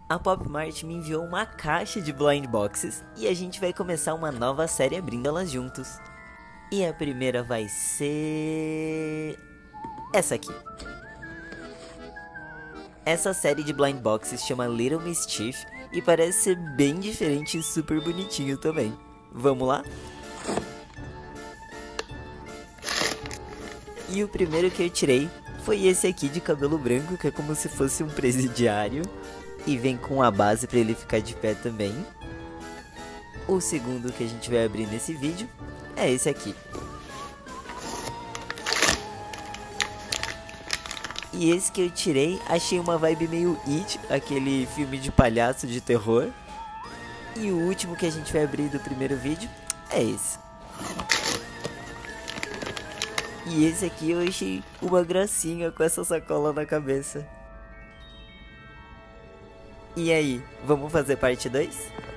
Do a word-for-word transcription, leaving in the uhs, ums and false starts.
A Pop Mart me enviou uma caixa de blind boxes e a gente vai começar uma nova série abrindo elas juntos. E a primeira vai ser... essa aqui. Essa série de blind boxes chama Little Mischief e parece ser bem diferente e super bonitinho também. Vamos lá? E o primeiro que eu tirei foi esse aqui de cabelo branco, que é como se fosse um presidiário. E vem com a base para ele ficar de pé também. O segundo que a gente vai abrir nesse vídeo é esse aqui. E esse que eu tirei, achei uma vibe meio It, aquele filme de palhaço de terror. E o último que a gente vai abrir do primeiro vídeo é esse. E esse aqui eu achei uma gracinha com essa sacola na cabeça. E aí, vamos fazer parte dois?